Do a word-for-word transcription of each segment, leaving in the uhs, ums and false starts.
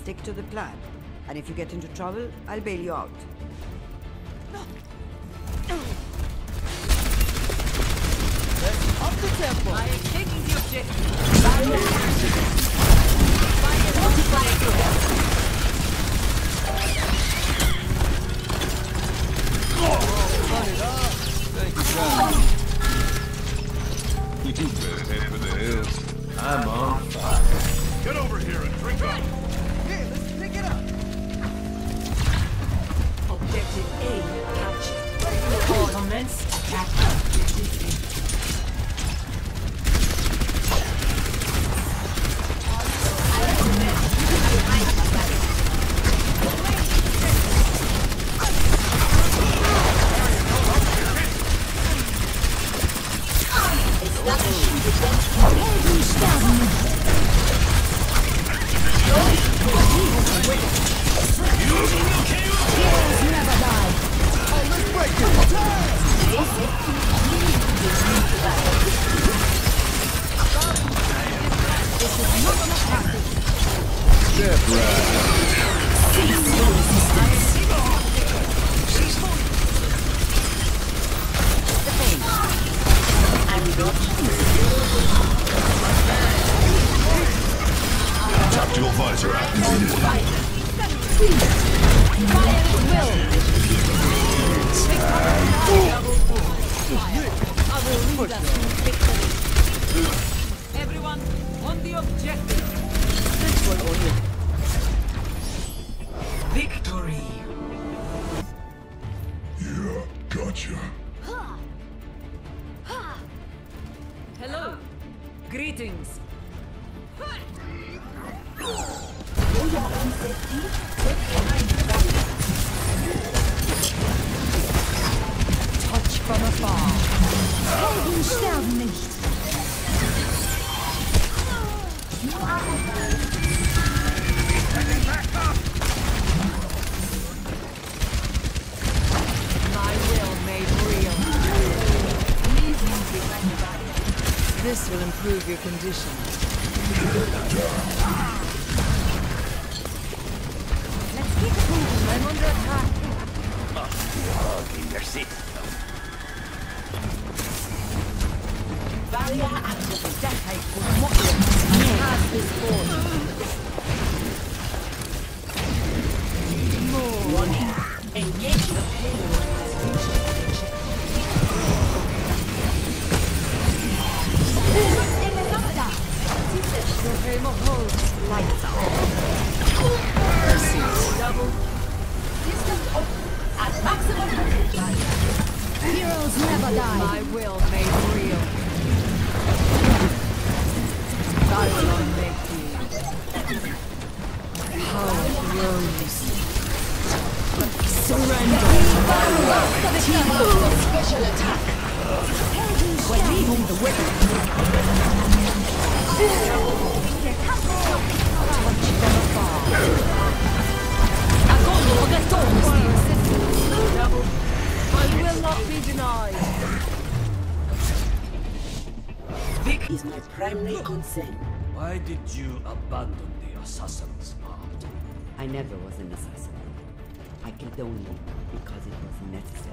stick to the plan. And if you get into trouble, I'll bail you out. Let's up the tempo! I am taking the objective. Fire! Fire! Run it up! Thank you, You better head for the hills. I'm on fire. Get over here and drink up! Here, let's pick it up! Objective A captured. Commence attack. Objective A. Tactical visor activated. Everyone on the objective. This one only. Victory. Yeah, gotcha. Hello. Greetings. Touch from afar. Helden sterben nicht. My will made real. This will improve your condition. Let's keep it moving. I'm under attack. In your seat. Barrier active. Decade for what has this force. Warning. Engage the payload. Lights out. Double. Distance open at maximum potential. Heroes never die. My will made real. I will unmake you. Power grows. Surrender. Team up special attack. We're leaving the wicket. Touch from afar. Accordo for the storms. Double. I will not be denied. Vic Is my primary concern. Why did you abandon the assassin's art? I never was an assassin. I killed only because it was necessary.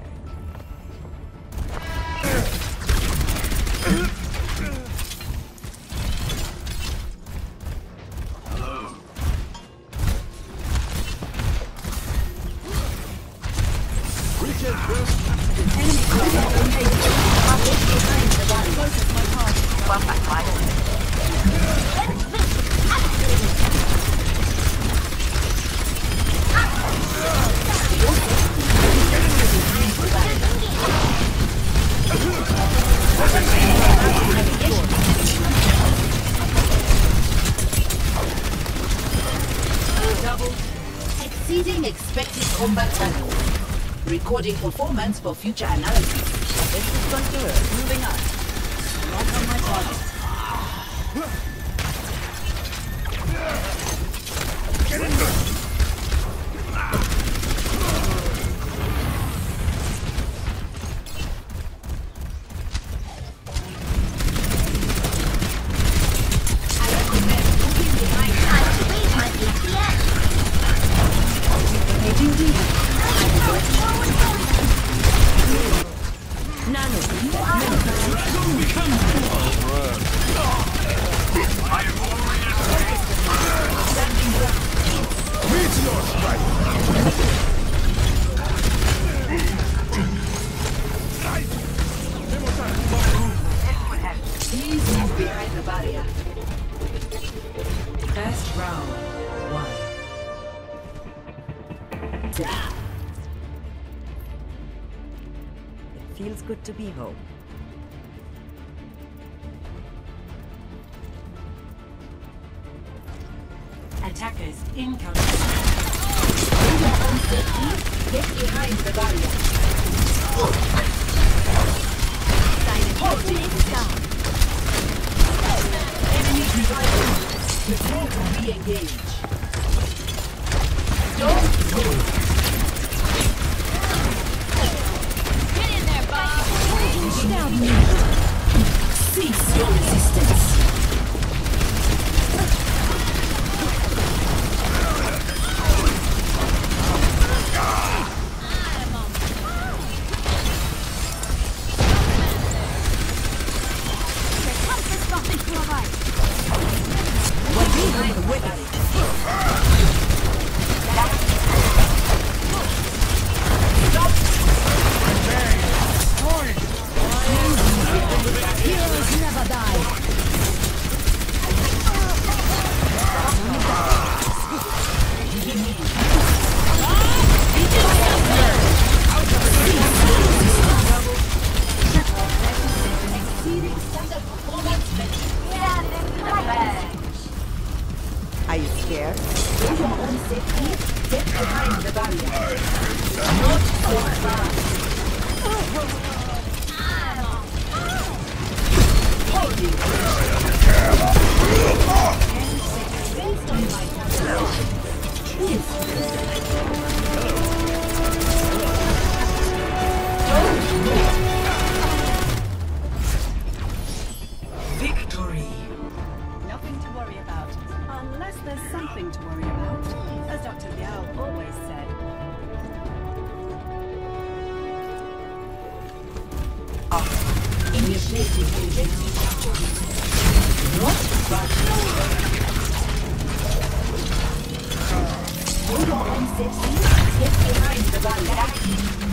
Exceeding expected combat time. Recording performance for future analysis. This is Conqueror moving on. Not on my target. Get in there! I recommend moving behind. Activate my A P S. Round one. It feels good to be home. Attackers incoming. Get behind the barrier. Enemy reviving. Prepare to re-engage. Don't move. Get in there, buddy. Cease your resistance. Are you scared? For your own safety, get behind the barrier. Not so fast. Holding. Based on my calculation, yes. Don't move. Victory. Nothing to worry about, unless there's something to worry about, as Doctor Liao always said. Initiating agency. Not but hold on, safety. Get behind the barrier.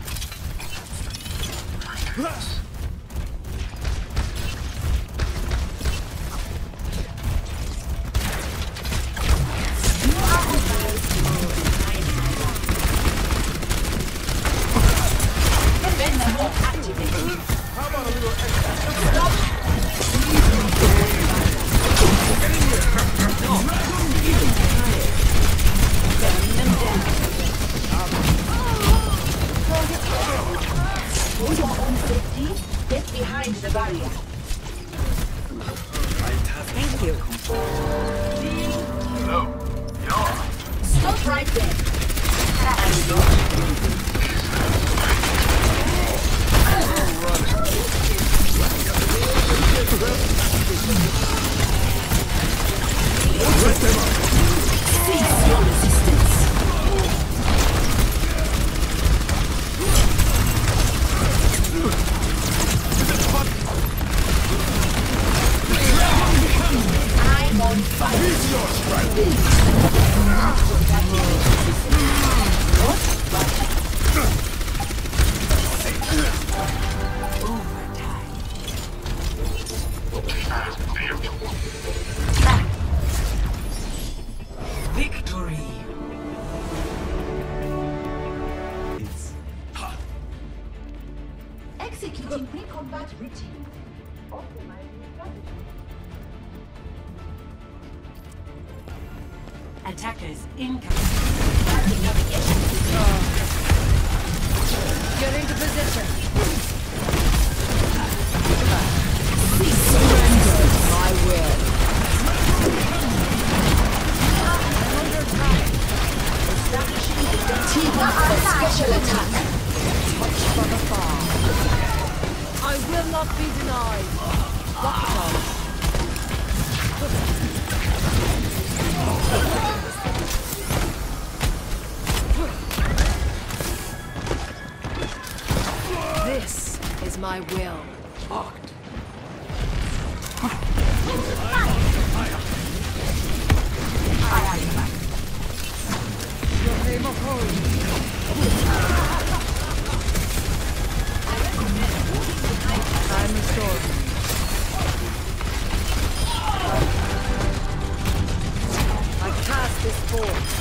Venom activated. How about a little extra? Hold your own safety. Get behind the barrier. Thank you. Stop right there. Cease your resistance. I'm on fire. Victory. It's hot. Executing pre-combat routine. Optimizing strategy. Attackers incoming. Get into position. Surrender my will. Team up for special attack. Touch from afar. I will not be denied. Lockdown. This is my will. Locked. Fire! forth.